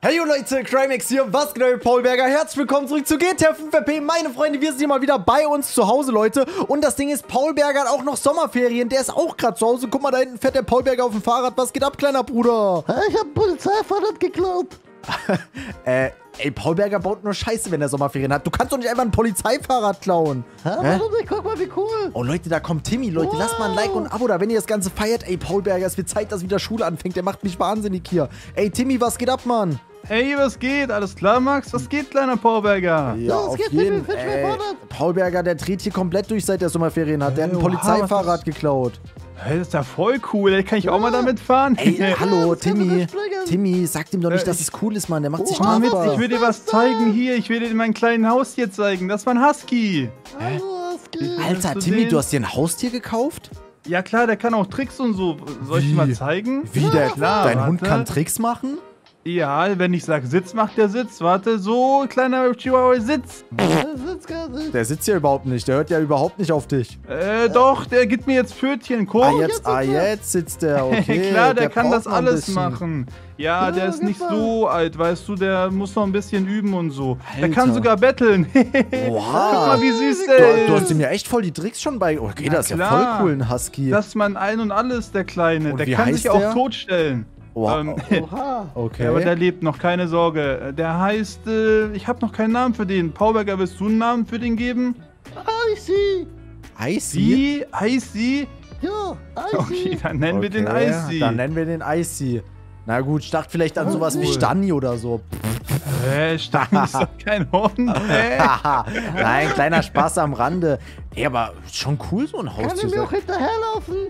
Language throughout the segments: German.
Hey Leute, Crimex hier, was geht, Paul Berger? Herzlich willkommen zurück zu GTA 5 RP. Meine Freunde, wir sind hier mal wieder bei uns zu Hause, Leute. Und das Ding ist, Paul Berger hat auch noch Sommerferien. Der ist auch gerade zu Hause. Guck mal, da hinten fährt der Paul Berger auf dem Fahrrad. Was geht ab, kleiner Bruder? Ich hab ein Polizeifahrrad geklaut. Ey, Paul Berger baut nur Scheiße, wenn er Sommerferien hat. Du kannst doch nicht einfach ein Polizeifahrrad klauen. Warum nicht? Guck mal, wie cool. Oh, Leute, da kommt Timmy. Leute, lasst mal ein Like und ein Abo da, wenn ihr das Ganze feiert. Ey, Paul Berger, es wird Zeit, dass wieder Schule anfängt. Der macht mich wahnsinnig hier. Ey, Timmy, was geht ab, Mann? Hey, was geht? Alles klar, Max? Was geht, kleiner Paul Berger? Ja, auf jeden Fall. Paul Berger, der dreht hier komplett durch, seit der Sommerferien hat. Der hat ein Polizeifahrrad geklaut. Hey, das ist ja voll cool. Kann ich auch mal damit fahren? Ey, hallo, Timmy. Timmy, sag ihm doch nicht, dass es cool ist, Mann. Der macht sich strafbar. Ich will dir was zeigen hier. Ich will dir mein kleines Haustier zeigen. Das war ein Husky. Alter, Timmy, du hast dir ein Haustier gekauft? Ja klar, der kann auch Tricks und so. Soll ich dir mal zeigen? Wie, dein Hund kann Tricks machen? Ja, wenn ich sage Sitz, macht der Sitz. Warte, so, kleiner Chihuahua, Sitz. Der sitzt ja überhaupt nicht. Der hört ja überhaupt nicht auf dich. Doch, der gibt mir jetzt Pfötchen. Guck. Jetzt sitzt der, okay. Klar, der kann das alles machen. Ja, der ist nicht so alt, weißt du, der muss noch ein bisschen üben und so. Alter. Der kann sogar betteln. Wow. Guck mal, wie süß der ist. Du hast ihm ja echt voll die Tricks schon bei. Okay, das ist ja voll cool, ein Husky. Das ist mein Ein und Alles, der Kleine. Und der wie kann heißt sich auch der? totstellen. Wow. Okay. Aber der lebt noch, keine Sorge. Der heißt, ich habe noch keinen Namen für den. Paul Berger, willst du einen Namen für den geben? Icy. Icy? Icy? Ja, Icy. Okay, dann nennen wir den Icy. Dann nennen wir den Icy. Na gut, ich dachte vielleicht an sowas wie Stanni oder so. Stanni ist doch kein Hund. Nein, kleiner Spaß am Rande. Ey, aber schon cool, so ein Haustier. Kann er mir auch hinterherlaufen?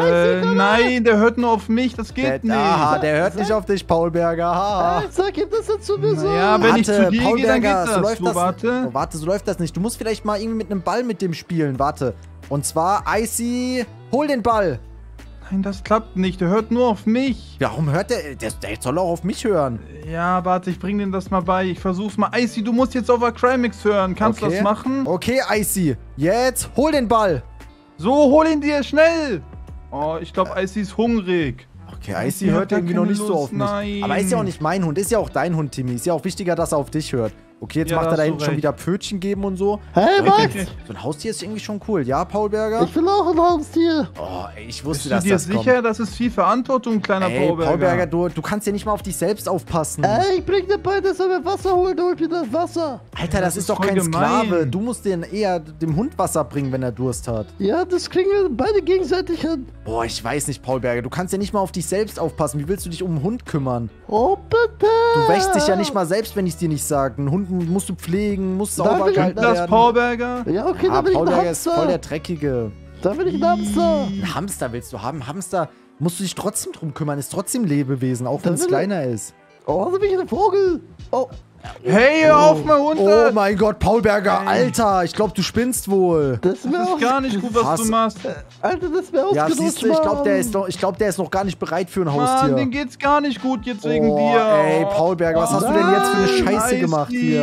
Nein, der hört nur auf mich, das geht nicht. Aha, der hört nicht auf dich, Paul Berger. Sag ihm, dass er zu mir sagt. Ja, wenn ich zu dir gehe, dann geht das. So läuft das. Warte. Warte, so läuft das nicht. Du musst vielleicht mal irgendwie mit einem Ball mit dem spielen. Warte. Und zwar, Icy, hol den Ball. Nein, das klappt nicht. Der hört nur auf mich. Warum hört der? Der soll auch auf mich hören. Ja, warte, ich bring dem das mal bei. Ich versuch's mal. Icy, du musst jetzt auf Crimex hören. Kannst du das machen? Okay, Icy. Jetzt hol den Ball. So, hol ihn dir, schnell. Oh, ich glaube, Icy ist hungrig. Okay, Icy hört irgendwie noch nicht so auf mich. Nein. Aber ist ja auch nicht mein Hund. Ist ja auch dein Hund, Timmy. Ist ja auch wichtiger, dass er auf dich hört. Okay, jetzt macht er da hinten schon wieder Pfötchen geben und so. Hey, Max! So ein Haustier ist irgendwie schon cool. Ja, Paul Berger? Ich will auch ein Haustier. Oh, ich wusste, dass das kommt. Bist du dir sicher? Das ist viel Verantwortung, kleiner Paul Berger. Paul Berger, du kannst ja nicht mal auf dich selbst aufpassen. Ey, ich bring dir bei, dass er mir Wasser holt. Holt mir das Wasser. Alter, das ist doch kein Sklave. Du musst den eher dem Hund Wasser bringen, wenn er Durst hat. Ja, das kriegen wir beide gegenseitig hin. Boah, ich weiß nicht, Paul Berger. Du kannst ja nicht mal auf dich selbst aufpassen. Wie willst du dich um einen Hund kümmern? Oh, bitte. Du wäschst dich ja nicht mal selbst, wenn ich es dir nicht sage. Einen Hund musst du pflegen, musst sauber gehalten werden. Das Paul Berger? Ja, okay, dann will ich einen Hamster. Paul Berger ist voll der Dreckige. Da will ich einen Hamster. Einen Hamster willst du haben? Hamster musst du dich trotzdem drum kümmern. Ist trotzdem Lebewesen, auch wenn es kleiner ist. Oh, also bin ich ein Vogel. Oh. Hey, hör auf mal runter! Oh mein Gott, Paul Berger, Alter, ich glaube, du spinnst wohl. Das ist gar nicht gut, was du machst. Alter, das ist mir ausgerutscht. Ja, siehst du, ich glaube, der ist noch gar nicht bereit für ein Haustier. Mann, dem geht's gar nicht gut jetzt wegen dir. Ey, Paul Berger, was hast du denn jetzt für eine Scheiße gemacht hier?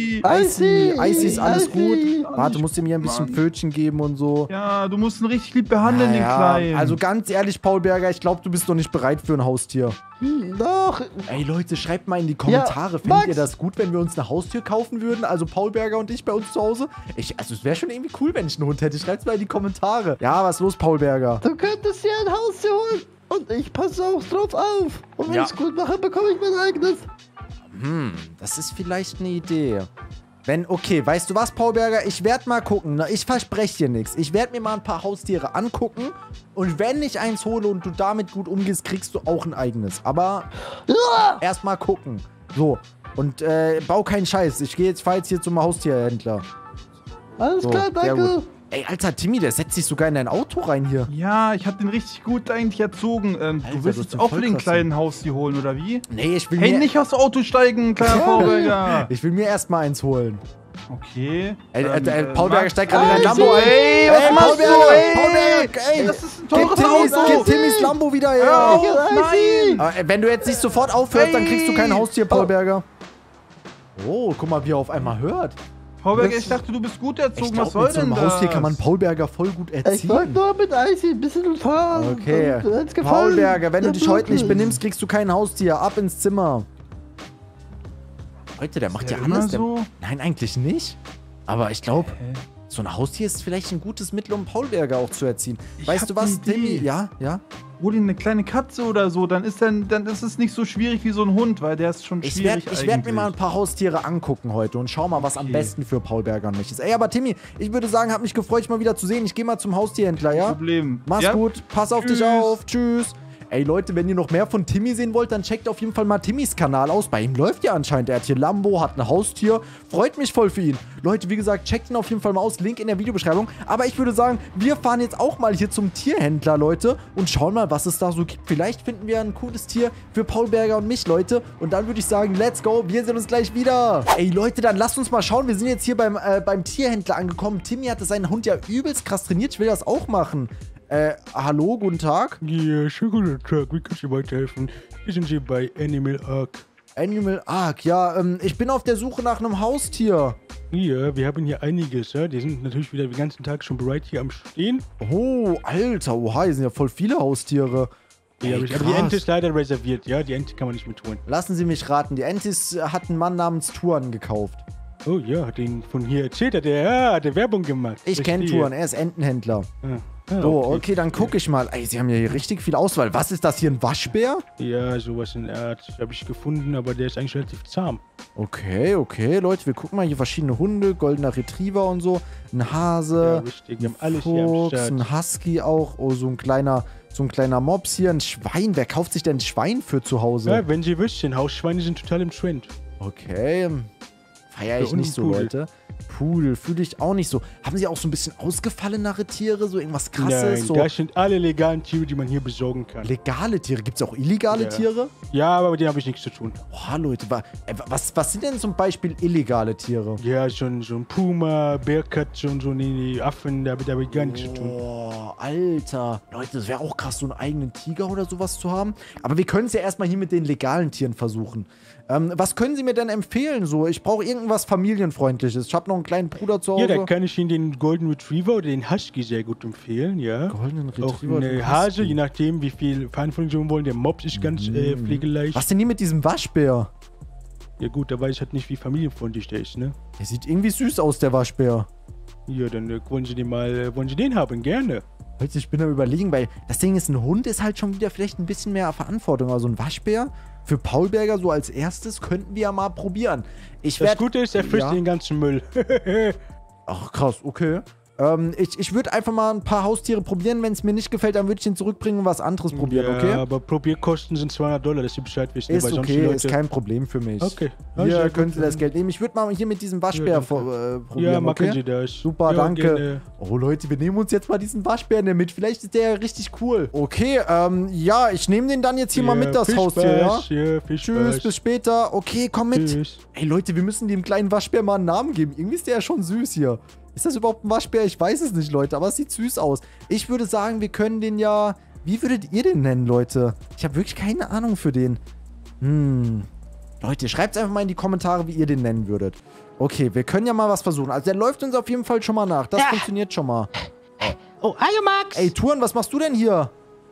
Icy, ist alles gut? Warte, du musst ihm hier ein bisschen Pfötchen geben und so. Ja, du musst ihn richtig lieb behandeln, den Kleinen. Also ganz ehrlich, Paul Berger, ich glaube, du bist noch nicht bereit für ein Haustier. Doch. Ey, Leute, schreibt mal in die Kommentare, findet ihr das gut, wenn wir uns ein Haustier kaufen würden? Also Paul Berger und ich bei uns zu Hause? Also es wäre schon irgendwie cool, wenn ich einen Hund hätte. Schreibt's mal in die Kommentare. Ja, was ist los, Paul Berger? Du könntest dir ein Haustier holen und ich passe auch drauf auf. Und wenn ich es gut mache, bekomme ich mein eigenes. Das ist vielleicht eine Idee. Okay, weißt du was, Paul Berger? Ich werde mal gucken. Ich verspreche dir nichts. Ich werde mir mal ein paar Haustiere angucken. Und wenn ich eins hole und du damit gut umgehst, kriegst du auch ein eigenes. Aber erst mal gucken. So. Und bau keinen Scheiß. Ich fahre jetzt hier zum Haustierhändler. Alles klar, danke. Ey, Alter, Timmy, der setzt sich sogar in dein Auto rein hier. Ja, ich hab den richtig gut eigentlich erzogen. Alter, du willst jetzt auch für den kleinen Haustier holen, oder wie? Nee, ich will mir... Hey, nicht aufs Auto steigen, kleiner Paul Berger. Ich will mir erstmal eins holen. Okay. Paul Berger steigt gerade in dein Lambo ein. Ey, was machst du? Paul Berger, ey. Das ist ein teures Auto. Gib Timmys Lambo wieder her. Hör auf, nein. Aber wenn du jetzt nicht sofort aufhörst, dann kriegst du kein Haustier, Paul Berger. Oh, guck mal, wie er auf einmal hört. Paul Berger, ich dachte, du bist gut erzogen. Was soll denn das? Mit so einem Haustier kann man Paul Berger voll gut erziehen. Ich wollte nur mit Icy ein bisschen fahren. Okay. Paul Berger, wenn du dich heute nicht benimmst, kriegst du kein Haustier. Ab ins Zimmer. Leute, der macht ja immer alles. so? Nein, eigentlich nicht. Aber ich glaube, so ein Haustier ist vielleicht ein gutes Mittel, um Paulberger auch zu erziehen. Weißt du was, Timmy? Ja? Hol ihn eine kleine Katze oder so, dann ist es nicht so schwierig wie so ein Hund, weil der ist schon schwierig Ich werd mir mal ein paar Haustiere angucken heute und schau mal, was am besten für Paulberger und mich ist. Ey, aber Timmy, ich würde sagen, hat mich gefreut, dich mal wieder zu sehen. Ich gehe mal zum Haustierhändler, ja? Problem. Mach's gut, pass auf dich auf, tschüss. Ey Leute, wenn ihr noch mehr von Timmy sehen wollt, dann checkt auf jeden Fall mal Timmys Kanal aus. Bei ihm läuft ja anscheinend. Er hat hier Lambo, hat ein Haustier. Freut mich voll für ihn. Leute, wie gesagt, checkt ihn auf jeden Fall mal aus. Link in der Videobeschreibung. Aber ich würde sagen, wir fahren jetzt auch mal hier zum Tierhändler, Leute. Und schauen mal, was es da so gibt. Vielleicht finden wir ein cooles Tier für Paulberger und mich, Leute. Und dann würde ich sagen, let's go. Wir sehen uns gleich wieder. Ey Leute, dann lasst uns mal schauen. Wir sind jetzt hier beim Tierhändler angekommen. Timmy hatte seinen Hund ja übelst krass trainiert. Ich will das auch machen. Hallo, guten Tag. Ja, schönen guten Tag. Wie kann ich dir weiterhelfen? Wir sind hier bei Animal Ark. Animal Ark, ja, ich bin auf der Suche nach einem Haustier. Ja, wir haben hier einiges, ja. Die sind natürlich wieder den ganzen Tag schon bereit hier am Stehen. Oh, Alter, oha, hier sind ja voll viele Haustiere. Ja, aber die Ente ist leider reserviert, ja. Die Ente kann man nicht mit holen. Lassen Sie mich raten, die Ente hat einen Mann namens Tuan gekauft. Oh ja, hat den von hier erzählt, hat der Werbung gemacht. Ich kenne Tuan, er ist Entenhändler. So, okay, dann gucke ich mal. Ey, Sie haben ja hier richtig viel Auswahl. Was ist das hier, ein Waschbär? Ja, sowas in der Art habe ich gefunden, aber der ist eigentlich relativ zahm. Okay, Leute, wir gucken mal hier verschiedene Hunde, goldener Retriever und so. Ein Hase, ja, richtig. Wir haben alles Fuchs, hier am Start. ein Husky auch. Oh, so ein kleiner Mops hier, ein Schwein. Wer kauft sich denn ein Schwein für zu Hause? Ja, wenn Sie wüssten, Hausschweine sind total im Trend. Okay, feiere ich nicht so, Leute. Pudel fühle ich auch nicht so. Haben Sie auch so ein bisschen ausgefallenere Tiere? So irgendwas Krasses? Nein, so das sind alle legalen Tiere, die man hier besorgen kann. legale Tiere? Gibt es auch illegale Tiere? Ja, aber mit denen habe ich nichts zu tun. Boah, Leute, was sind denn zum Beispiel illegale Tiere? Ja, so ein Puma, Bearcat, so die Affen, damit habe ich gar nichts zu tun. Boah, Alter. Leute, das wäre auch krass, so einen eigenen Tiger oder sowas zu haben. Aber wir können es ja erstmal hier mit den legalen Tieren versuchen. Was können Sie mir denn empfehlen? So, ich brauche irgendwas Familienfreundliches. Ich habe noch einen kleinen Bruder zu Hause. Ja, da kann ich Ihnen den Golden Retriever oder den Husky sehr gut empfehlen, ja. Golden Retriever. Auch eine Hase, je nachdem, wie viel Verantwortung Sie wollen. Der Mops ist ganz pflegeleicht. Was denn hier mit diesem Waschbär? Ja gut, da weiß ich halt nicht, wie familienfreundlich der ist, ne? Der sieht irgendwie süß aus, der Waschbär. Ja, dann wollen Sie den haben, gerne. Leute, ich bin am Überlegen, weil das Ding ist, ein Hund ist halt schon wieder vielleicht ein bisschen mehr Verantwortung. Also ein Waschbär für Paulberger so als erstes könnten wir ja mal probieren. Das Gute ist, er frisst den ganzen Müll. Ach, krass, okay. Ich würde einfach mal ein paar Haustiere probieren. Wenn es mir nicht gefällt, dann würde ich ihn zurückbringen und was anderes probieren, okay? Ja, aber Probierkosten sind $200, dass Sie Bescheid wissen. Ist okay, Leute... ist kein Problem für mich. Okay. Hier können Sie das Geld nehmen. Ich würde mal hier mit diesem Waschbär probieren, ja, machen okay? Sie das. Super, ja, danke. Gerne. Oh, Leute, wir nehmen uns jetzt mal diesen Waschbären mit. Vielleicht ist der ja richtig cool. Okay, ja, ich nehme den dann jetzt hier mal mit, das Haustier, ja? Ja, viel Tschüss, Spaß. bis später. Okay, komm mit. Tschüss. Ey, Leute, wir müssen dem kleinen Waschbär mal einen Namen geben. Irgendwie ist der ja schon süß hier. Ist das überhaupt ein Waschbär? Ich weiß es nicht, Leute, aber es sieht süß aus. Ich würde sagen, wir können den ja... Wie würdet ihr den nennen, Leute? Ich habe wirklich keine Ahnung für den. Leute, schreibt einfach mal in die Kommentare, wie ihr den nennen würdet. Okay, wir können ja mal was versuchen. Also der läuft uns auf jeden Fall schon mal nach. Das funktioniert schon mal. Oh, hallo Max! Ey, Tuan, was machst du denn hier?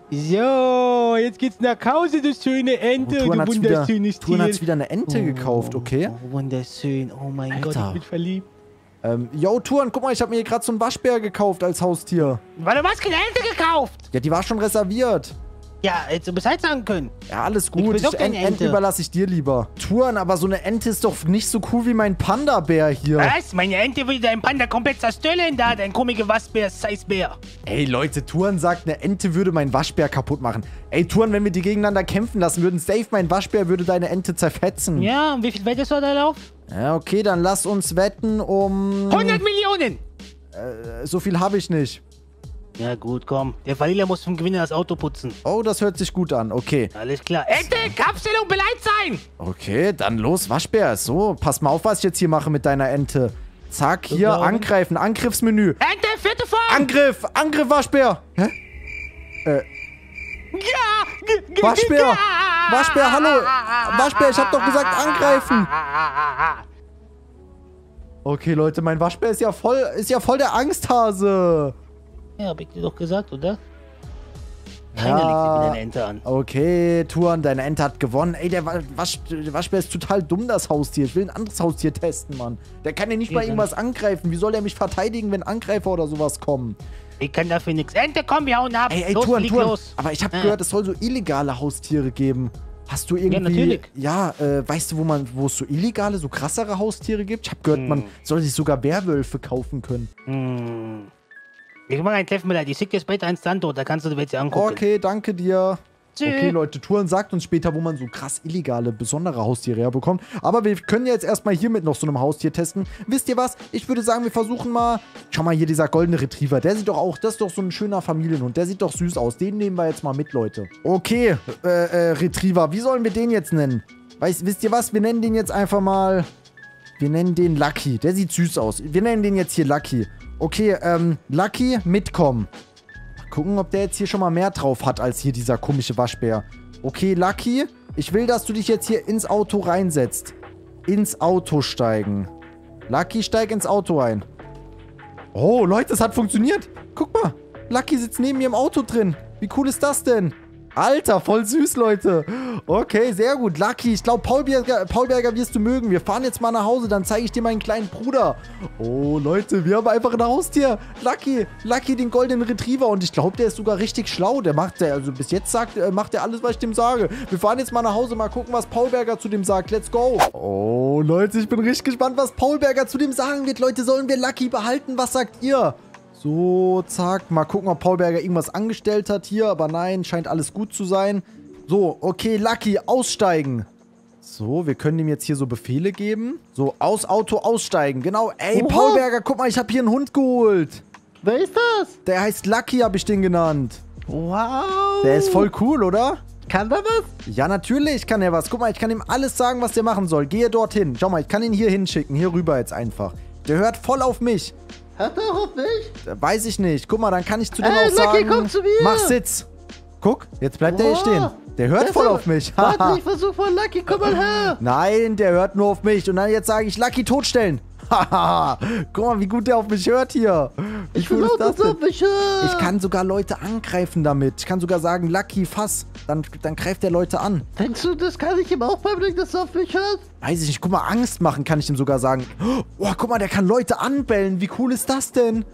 So, jetzt geht's nach Hause, du schöne Ente. Tuan Du wunderschönes Tuan Tier. hat's wieder eine Ente gekauft, okay? Oh, wunderschön. Oh mein Gott. Alter. Ich bin verliebt. Yo, Tuan, guck mal, ich habe mir hier gerade so einen Waschbär gekauft als Haustier. Weil du hast keine Ente gekauft. Ja, die war schon reserviert. Ja, hättest du Bescheid sagen können. Ja, alles Ich gut. will doch keine Enten Ente. überlasse ich dir lieber. Tuan, aber so eine Ente ist doch nicht so cool wie mein Panda-Bär hier. Was? Meine Ente will deinen Panda komplett zerstören, da dein komischer Waschbär, Size-Bär. Ey, Leute, Tuan sagt, eine Ente würde meinen Waschbär kaputt machen. Ey, Tuan, wenn wir die gegeneinander kämpfen lassen würden, safe mein Waschbär würde deine Ente zerfetzen. Ja, und wie viel wettest du da drauf? Ja, okay, dann lass uns wetten um... 100 Millionen! So viel habe ich nicht. Ja gut, komm. Der Verlierer muss vom Gewinner das Auto putzen. Oh, das hört sich gut an. Okay. Alles klar. Ente, Kampfstellung, bereit sein! Okay, dann los, Waschbär. So, pass mal auf, was ich jetzt hier mache mit deiner Ente. Zack, hier, Warum? angreifen, Angriffsmenü. Ente, vierte Form! Angriff, Angriff, Waschbär. Hä? Ja! Waschbär! Waschbär, hallo! Waschbär, ich hab doch gesagt, angreifen! Okay, Leute, mein Waschbär ist ja voll der Angsthase. Ja, hab ich dir doch gesagt, oder? Keiner legt sich mit einer Ente an. Okay, Tuan, deine Ente hat gewonnen. Ey, der Waschbär ist total dumm, das Haustier. Ich will ein anderes Haustier testen, Mann. Der kann ja nicht mal irgendwas angreifen. Wie soll der mich verteidigen, wenn Angreifer oder sowas kommen? Ich kann dafür nichts. Ente, komm, wir hauen ab. Ey, los, Tuan. los. Aber ich habe gehört, es soll so illegale Haustiere geben. Hast du irgendwie... natürlich. Ja, weißt du, wo es so illegale, so krassere Haustiere gibt? Ich habe gehört, man soll sich sogar Werwölfe kaufen können. Ich mache ein Treffen mit dir. Ich schicke dir später ein Standort, da kannst du dir welche angucken. Okay, danke dir. Tschüss. Okay, Leute, Tuan sagt uns später, wo man so krass illegale, besondere Haustiere herbekommt. Aber wir können ja jetzt erstmal hier mit noch so einem Haustier testen. Wisst ihr was? Ich würde sagen, wir versuchen mal... Schau mal hier, dieser goldene Retriever. Der sieht doch auch... Das ist doch so ein schöner Familienhund. Der sieht doch süß aus. Den nehmen wir jetzt mal mit, Leute. Okay, Retriever. Wie sollen wir den jetzt nennen? Wisst ihr was? Wir nennen den jetzt einfach mal... Wir nennen den Lucky. Der sieht süß aus. Wir nennen den jetzt hier Lucky. Okay, Lucky, mitkommen. Gucken, ob der jetzt hier schon mal mehr drauf hat, als hier dieser komische Waschbär. Okay, Lucky, ich will, dass du dich jetzt hier ins Auto reinsetzt. Ins Auto steigen. Lucky, steig ins Auto ein. Oh, Leute, es hat funktioniert. Guck mal, Lucky sitzt neben mir im Auto drin. Wie cool ist das denn? Alter, voll süß, Leute. Okay, sehr gut. Lucky, ich glaube, Paulberger wirst du mögen. Wir fahren jetzt mal nach Hause, dann zeige ich dir meinen kleinen Bruder. Oh, Leute, wir haben einfach ein Haustier. Lucky, den goldenen Retriever. Und ich glaube, der ist sogar richtig schlau. Also bis jetzt macht er alles, was ich dem sage. Wir fahren jetzt mal nach Hause, mal gucken, was Paulberger zu dem sagt. Let's go. Oh, Leute, ich bin richtig gespannt, was Paulberger zu dem sagen wird. Leute, sollen wir Lucky behalten? Was sagt ihr? So, zack. Mal gucken, ob Paulberger irgendwas angestellt hat hier. Aber nein, scheint alles gut zu sein. So, okay, Lucky, aussteigen. So, wir können ihm jetzt hier so Befehle geben. So, aus Auto aussteigen. Genau. Ey, Paulberger, guck mal, ich habe hier einen Hund geholt. Wer ist das? Der heißt Lucky, habe ich den genannt. Wow. Der ist voll cool, oder? Kann der was? Ja, natürlich kann er was. Guck mal, ich kann ihm alles sagen, was der machen soll. Gehe dorthin. Schau mal, ich kann ihn hier hinschicken. Hier rüber jetzt einfach. Der hört voll auf mich. Hört er auf mich? Weiß ich nicht. Guck mal, dann kann ich zu dem auch Lucky, sagen... komm zu mir. Mach Sitz. Guck, jetzt bleibt er hier stehen. Der hört voll auf mich. Warte, ich versuch mal Lucky, komm mal her. Nein, der hört nur auf mich. Und dann jetzt sage ich, Lucky, totstellen. Haha. Guck mal, wie gut der auf mich hört hier. Ich will auch, dass er auf mich hört. Ich kann sogar Leute angreifen damit. Ich kann sogar sagen, Lucky, fass. Dann greift der Leute an. Denkst du, das kann ich ihm auch beibringen, dass er auf mich hört? Weiß ich nicht. Guck mal, Angst machen kann ich ihm sogar sagen. Oh, guck mal, der kann Leute anbellen. Wie cool ist das denn?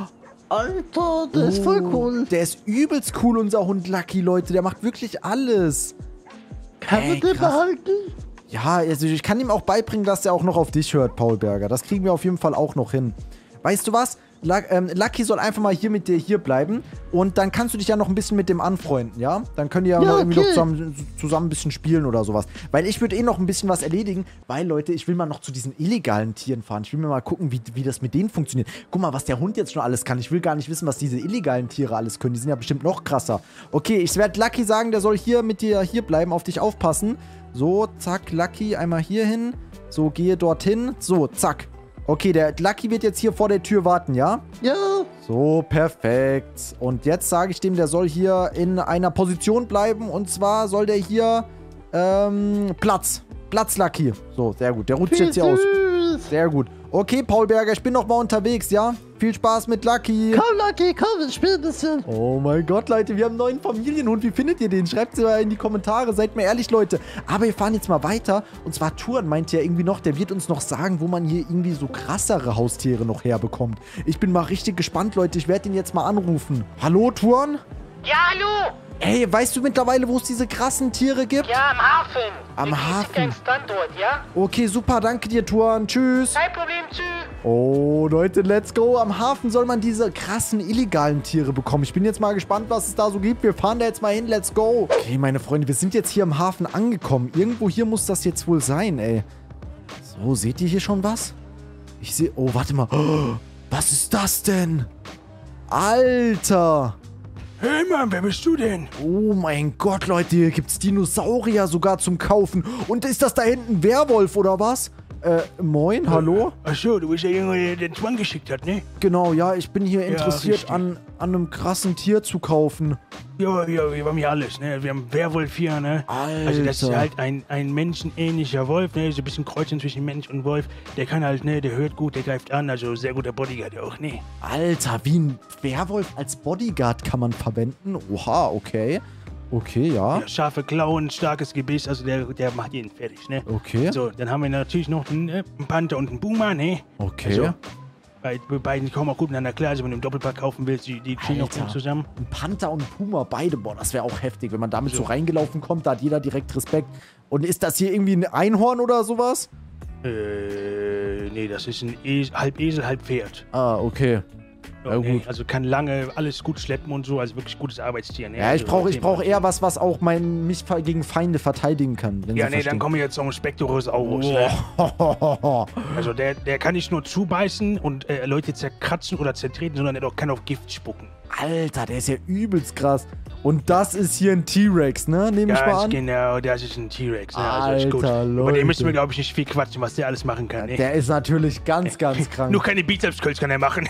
Alter, der ist voll cool. Der ist übelst cool, unser Hund Lucky, Leute. Der macht wirklich alles. Kann man den behalten? Ja, also ich kann ihm auch beibringen, dass er auch noch auf dich hört, Paulberger. Das kriegen wir auf jeden Fall auch noch hin. Weißt du was? Lucky soll einfach mal hier mit dir hier bleiben. Und dann kannst du dich ja noch ein bisschen mit dem anfreunden, ja? Dann könnt ihr ja noch irgendwie noch zusammen ein bisschen spielen oder sowas. Weil ich würde eh noch ein bisschen was erledigen. Weil, Leute, ich will mal noch zu diesen illegalen Tieren fahren. Ich will mir mal gucken, wie das mit denen funktioniert. Guck mal, was der Hund jetzt schon alles kann. Ich will gar nicht wissen, was diese illegalen Tiere alles können. Die sind ja bestimmt noch krasser. Okay, ich werde Lucky sagen, der soll hier mit dir hier bleiben, auf dich aufpassen. So, zack, Lucky, einmal hier hin. So, gehe dorthin. So, zack. Okay, der Lucky wird jetzt hier vor der Tür warten, ja? Ja. So, perfekt. Und jetzt sage ich dem, der soll hier in einer Position bleiben. Und zwar soll der hier, Platz, Lucky. So, sehr gut. Der rutscht jetzt hier aus. Sehr gut. Okay, Paulberger, ich bin noch mal unterwegs, ja? Viel Spaß mit Lucky. Komm, Lucky, komm, ich spiel ein bisschen. Oh mein Gott, Leute, wir haben einen neuen Familienhund. Wie findet ihr den? Schreibt es mal in die Kommentare. Seid mir ehrlich, Leute. Aber wir fahren jetzt mal weiter. Und zwar Tuan meint ja irgendwie noch, der wird uns noch sagen, wo man hier irgendwie so krassere Haustiere noch herbekommt. Ich bin mal richtig gespannt, Leute. Ich werde ihn jetzt mal anrufen. Hallo, Tuan? Ja, hallo. Hey, weißt du mittlerweile, wo es diese krassen Tiere gibt? Ja, am Hafen. Am Hafen? Ein Standort, ja? Okay, super. Danke dir, Tuan. Tschüss. Kein Problem, tschüss. Oh, Leute, let's go. Am Hafen soll man diese krassen, illegalen Tiere bekommen. Ich bin jetzt mal gespannt, was es da so gibt. Wir fahren da jetzt mal hin. Let's go. Okay, meine Freunde, wir sind jetzt hier am Hafen angekommen. Irgendwo hier muss das jetzt wohl sein, ey. So, seht ihr hier schon was? Ich sehe... Oh, warte mal. Oh, was ist das denn? Alter. Hey Mann, wer bist du denn? Oh mein Gott, Leute, hier gibt's Dinosaurier sogar zum Kaufen. Und ist das da hinten ein Werwolf oder was? Moin, hallo? Achso, du bist ja irgendwo, der den Zwang geschickt hat, ne? Genau, ja, ich bin hier interessiert richtig. an einem krassen Tier zu kaufen. Ja, wir haben hier alles, ne? Wir haben einen Werwolf hier, ne? Alter. Also das ist halt ein menschenähnlicher Wolf, ne? So ein bisschen Kreuzung zwischen Mensch und Wolf. Der kann halt, ne? Der hört gut, der greift an, also sehr guter Bodyguard auch, ne? Alter, wie ein Werwolf als Bodyguard kann man verwenden? Oha, okay. Okay, ja. Ja, scharfe Klauen, starkes Gebiss, also der macht jeden fertig, ne? Okay. So, dann haben wir natürlich noch einen Panther und einen Puma, ne? Okay. Also, bei beiden kommen auch gut miteinander klar. Also wenn du einen Doppelpack kaufen willst, die kriegen auch gut zusammen. Ein Panther und ein Puma, beide. Boah, das wäre auch heftig. Wenn man damit so reingelaufen kommt, da hat jeder direkt Respekt. Und ist das hier irgendwie ein Einhorn oder sowas? Nee, das ist ein halb Esel, halb Pferd. Ah, okay. Ja, Nee, gut. also kann lange alles gut schleppen und so, also wirklich gutes Arbeitstier. Ne? Ja, ich Also, brauch eher was auch mich gegen Feinde verteidigen kann. Wenn Ja, Sie nee, dann verstehen. kommen wir jetzt zum Spectorosaurus. Ne? Also der kann nicht nur zubeißen und Leute zerkratzen oder zertreten, sondern der kann auch Gift spucken. Alter, der ist ja übelst krass. Und das ist hier ein T-Rex, ne? Nehme ich mal Ganz an. genau, das ist ein T-Rex. Ne? Also ist gut. Alter, Über den müssen wir, Leute. glaube ich, nicht viel quatschen, was der alles machen kann. Ne? Der ist natürlich ganz krank. Nur keine Bizeps-Curls kann er machen.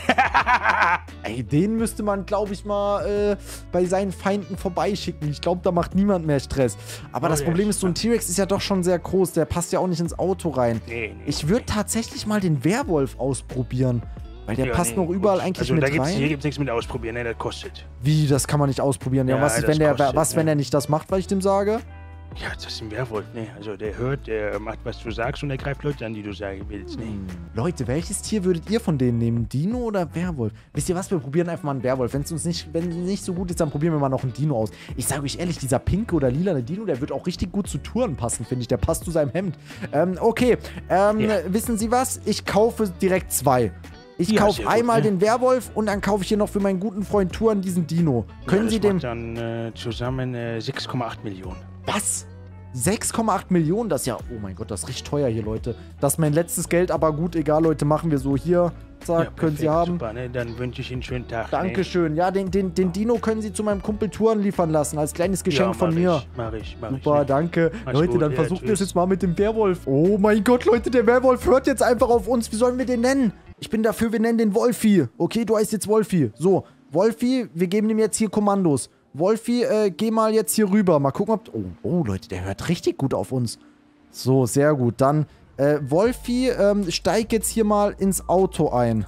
Ey, den müsste man, glaube ich, mal bei seinen Feinden vorbeischicken. Ich glaube, da macht niemand mehr Stress. Aber das ja, Problem ist, so ein T-Rex ist ja doch schon sehr groß. Der passt ja auch nicht ins Auto rein. Nee. Ich würde tatsächlich mal den Werwolf ausprobieren. Weil der Ja, passt nee, noch überall gut. eigentlich also, mit da gibt's, rein. hier gibt's nichts mit ausprobieren, ne? Das kostet. Wie, das kann man nicht ausprobieren? Ja, Ja, was ist, das kostet, wenn ne? er nicht das macht, was ich dem sage? Ja, das ist ein Werwolf, ne? Also der hört, der macht, was du sagst und der greift Leute an, die du sagen willst, ne? Leute, welches Tier würdet ihr von denen nehmen? Dino oder Werwolf? Wisst ihr was? Wir probieren einfach mal einen Werwolf. Wenn es nicht so gut ist, dann probieren wir mal noch einen Dino aus. Ich sage euch ehrlich, dieser pinke oder lilane Dino, der wird auch richtig gut zu Touren passen, finde ich. Der passt zu seinem Hemd. Okay, wissen Sie was? Ich kaufe direkt 2. Ich Ja, kaufe sehr gut, einmal ne? den Werwolf und dann kaufe ich hier noch für meinen guten Freund Touren diesen Dino. Können ja, Sie das dem... macht dann zusammen 6,8 Millionen. Was? 6,8 Millionen? Das ist ja... Oh mein Gott, das ist richtig teuer hier, Leute. Das ist mein letztes Geld, aber gut, egal, Leute, machen wir so hier. Zack, Ja, können Sie perfekt, haben. Super, ne? Dann wünsche ich Ihnen einen schönen Tag. Dankeschön. Ja, den Dino können Sie zu meinem Kumpel Touren liefern lassen, als kleines Geschenk ja, von mir. Mach ich. Super, Ne? danke. Mach's Leute, gut, dann ja, versuchen wir es tschüss. jetzt mal mit dem Werwolf. Oh mein Gott, Leute, der Werwolf hört jetzt einfach auf uns. Wie sollen wir den nennen? Ich bin dafür, wir nennen den Wolfi. Okay, du heißt jetzt Wolfi. So, Wolfi, wir geben ihm jetzt hier Kommandos. Wolfi, geh mal jetzt hier rüber. Mal gucken, ob... Oh, Leute, der hört richtig gut auf uns. So, sehr gut. Dann, Wolfi, steig jetzt hier mal ins Auto ein.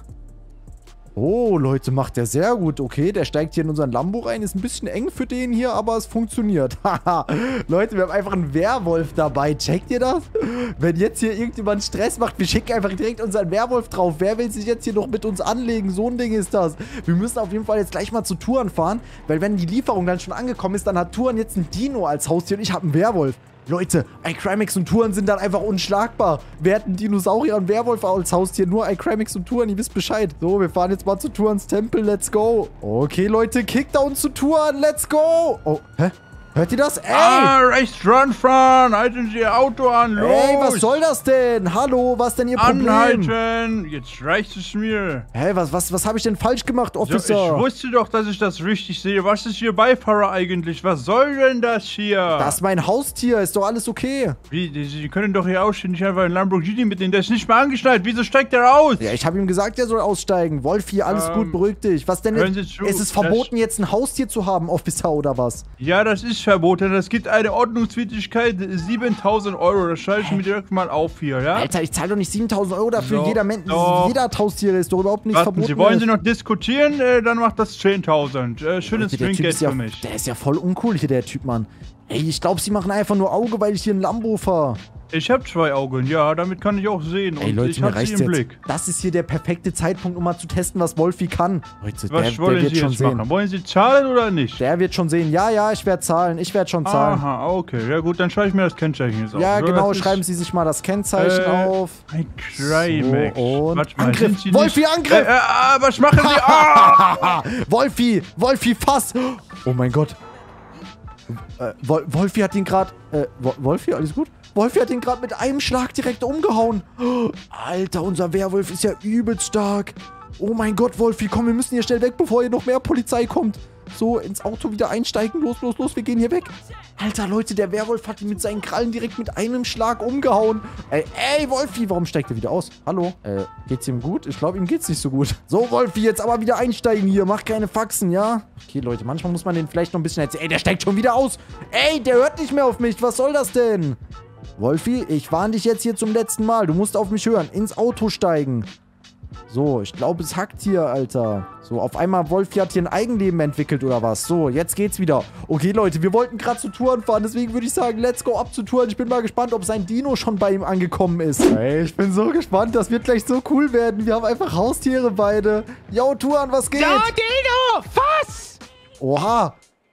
Oh, Leute, macht der sehr gut. Okay, der steigt hier in unseren Lambo rein. Ist ein bisschen eng für den hier, aber es funktioniert. Haha. Leute, wir haben einfach einen Werwolf dabei. Checkt ihr das? Wenn jetzt hier irgendjemand Stress macht, wir schicken einfach direkt unseren Werwolf drauf. Wer will sich jetzt hier noch mit uns anlegen? So ein Ding ist das. Wir müssen auf jeden Fall jetzt gleich mal zu Touren fahren, weil wenn die Lieferung dann schon angekommen ist, dann hat Touren jetzt ein Dino als Haustier und ich habe einen Werwolf. Leute, iCrimex und Touren sind dann einfach unschlagbar. Wer hat einen Dinosaurier und Werwolf als Haustier? Nur iCrimex und Touren, ihr wisst Bescheid. So, wir fahren jetzt mal zu Tourens Tempel, let's go. Okay, Leute, Kickdown zu Touren, let's go. Oh, hä? Hört ihr das? Ey! Rechts ranfahren! Halten Sie Ihr Auto an! Los! Ey, was soll das denn? Hallo, was ist denn Ihr Problem? Anhalten! Jetzt reicht es mir! Hä, was habe ich denn falsch gemacht, So, ich Officer? wusste doch, dass ich das richtig sehe. Was ist Ihr Beifahrer eigentlich? Was soll denn das hier? Das ist mein Haustier, ist doch alles okay. Wie? Sie können doch hier ausstehen, nicht einfach einen Lamborghini mitnehmen. Der ist nicht mal angeschnallt. Wieso steigt der aus? Ja, ich habe ihm gesagt, er soll aussteigen. Wolfi, alles gut, beruhig dich. Was denn hören jetzt? Sie zu, Ist es verboten, jetzt ein Haustier zu haben, Officer, oder was? Ja, das ist verboten. Es gibt eine Ordnungswidrigkeit, 7.000 Euro. Das schalte ich mir direkt mal auf hier, ja? Alter, ich zahle doch nicht 7.000 Euro dafür. So, jeder Mensch, doch. jeder Haustier ist doch überhaupt nicht Warten verboten. Sie, wollen Sie noch diskutieren? Dann macht das 10.000. Schönes Leute, der Typ Trinkgeld ist ja, für mich. der ist ja voll uncool hier, der Typ, Mann. Ey, ich glaube, sie machen einfach nur Auge, weil ich hier ein Lambo fahre. Ich habe 2 Augen, ja, damit kann ich auch sehen. Ey, Und Leute, ich mir habe sie reicht's im jetzt. Blick. Das ist hier der perfekte Zeitpunkt, um mal zu testen, was Wolfi kann. Leute, Was der wollen wird Sie schon jetzt sehen. machen? Wollen Sie zahlen oder nicht? Der wird schon sehen. Ja, ich werde zahlen. Ich werde schon zahlen. Aha, okay. Ja gut, dann schreibe ich mir das Kennzeichen jetzt auf. Ja, So, genau. das ist Schreiben Sie sich mal das Kennzeichen auf. Ein Crimex. So, und Warte mal, Angriff. sind Sie Wolfi, nicht... Angriff! Was machen Sie? Ah! Wolfi, fass! Oh mein Gott. Wolfi hat ihn gerade... Wolfi, alles gut? Wolfi hat ihn gerade mit einem Schlag direkt umgehauen. Alter, unser Werwolf ist ja übelst stark. Oh mein Gott, Wolfi, komm, wir müssen hier schnell weg, bevor hier noch mehr Polizei kommt. So, ins Auto wieder einsteigen. Los, los, los, wir gehen hier weg. Alter, Leute, der Werwolf hat ihn mit seinen Krallen direkt mit einem Schlag umgehauen. Ey, Wolfi, warum steigt er wieder aus? Hallo? Geht's ihm gut? Ich glaube, ihm geht's nicht so gut. So, Wolfi, jetzt aber wieder einsteigen hier. Mach keine Faxen, ja? Okay, Leute, manchmal muss man den vielleicht noch ein bisschen erzählen. Ey, der steigt schon wieder aus. Ey, der hört nicht mehr auf mich. Was soll das denn? Wolfi, ich warne dich jetzt hier zum letzten Mal. Du musst auf mich hören. Ins Auto steigen. So, ich glaube, es hackt hier, Alter. So, auf einmal, Wolfi hat hier ein Eigenleben entwickelt oder was. So, jetzt geht's wieder. Okay, Leute, wir wollten gerade zu Touren fahren. Deswegen würde ich sagen, let's go ab zu Touren. Ich bin mal gespannt, ob sein Dino schon bei ihm angekommen ist. Ey, ich bin so gespannt. Das wird gleich so cool werden. Wir haben einfach Haustiere beide. Yo, Touren, was geht? Ja, Dino, fass! Oha.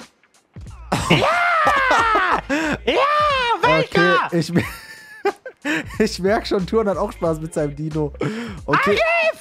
Ja, weiter! Okay, ich merke schon, Touren hat auch Spaß mit seinem Dino. Okay.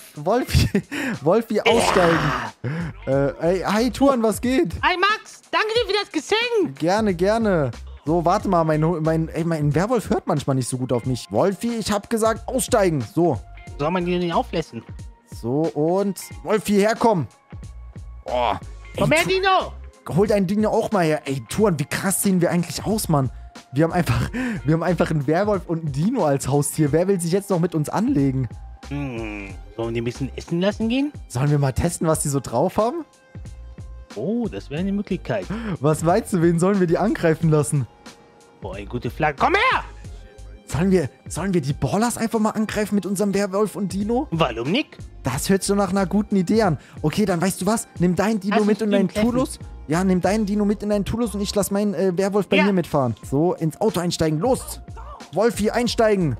Wolfi aussteigen. Ey, hi, Touren, was geht? Hi Max, danke dir für das Geschenk. Gerne, gerne. So, warte mal, mein Werwolf hört manchmal nicht so gut auf mich. Wolfi, ich hab gesagt, aussteigen. So. Soll man die nicht auflassen? So, und Wolfi, herkommen. Oh. Komm her, Dino. Hol dein Dino auch mal her. Ey, Touren, wie krass sehen wir eigentlich aus, Mann? Wir haben einfach einen Werwolf und einen Dino als Haustier. Wer will sich jetzt noch mit uns anlegen? Sollen wir die ein bisschen essen lassen gehen? Sollen wir mal testen, was die so drauf haben? Oh, das wäre eine Möglichkeit. Was meinst du, wen sollen wir die angreifen lassen? Boah, eine gute Flagge. Komm her! Sollen wir die Ballers einfach mal angreifen mit unserem Werwolf und Dino? Warum nicht? Das hört sich so nach einer guten Idee an. Okay, dann weißt du was? Nimm deinen Dino mit in deinen Tulus. Ja, nimm deinen Dino mit in deinen Tulus und ich lass meinen Werwolf bei mir mitfahren. So, ins Auto einsteigen. Los! Wolfi, einsteigen!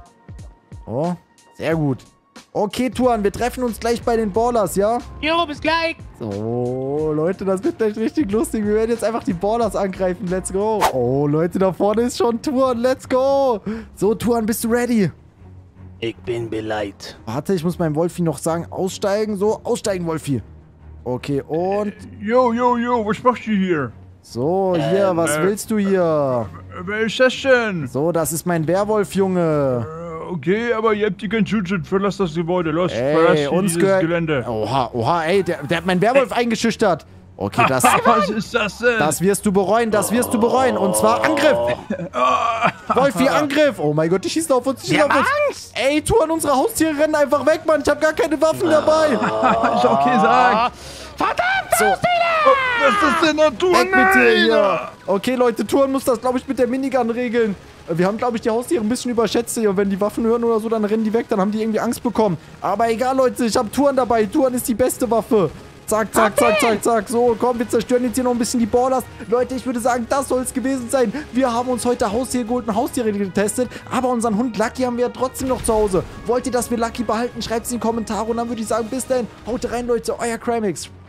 Oh, sehr gut. Okay, Touren, wir treffen uns gleich bei den Ballers, ja? Jo, bis gleich. So, Leute, das wird gleich richtig lustig. Wir werden jetzt einfach die Ballers angreifen. Let's go. Oh, Leute, da vorne ist schon Touren. Let's go. So, Touren, bist du ready? Ich bin bereit. Warte, ich muss meinem Wolfi noch sagen, aussteigen. So, aussteigen, Wolfi. Okay, und... Yo, was machst du hier? So, hier, was willst du hier? Wer ist das denn? So, das ist mein Werwolf, Junge. Okay, aber ihr habt hier keinen Zuzug. Verlass das Gebäude. Los, Ey, verlass hier uns dieses Gelände. Oha, ey, der hat meinen Werwolf eingeschüchtert. Okay, das... Was ist das denn? Das wirst du bereuen, Und zwar Angriff. Wolfi, Angriff. Oh mein Gott, die schießen auf uns. Angst. Ey, Touren, unsere Haustiere rennen einfach weg, Mann. Ich habe gar keine Waffen dabei. Ist okay, sag. Verdammt, So. Was ist das denn, Natur? Weg mit dir hier. Okay, Leute, Touren muss das, glaube ich, mit der Minigun regeln. Wir haben, glaube ich, die Haustiere ein bisschen überschätzt hier. Und wenn die Waffen hören oder so, dann rennen die weg. Dann haben die irgendwie Angst bekommen. Aber egal, Leute, ich habe Touren dabei. Touren ist die beste Waffe. Zack, zack, zack, zack, zack. So, komm, wir zerstören jetzt hier noch ein bisschen die Ballers. Leute, ich würde sagen, das soll es gewesen sein. Wir haben uns heute Haustiere geholt und Haustiere getestet. Aber unseren Hund Lucky haben wir ja trotzdem noch zu Hause. Wollt ihr, dass wir Lucky behalten? Schreibt es in die Kommentare. Und dann würde ich sagen, bis dahin. Haut rein, Leute. Euer Crimix.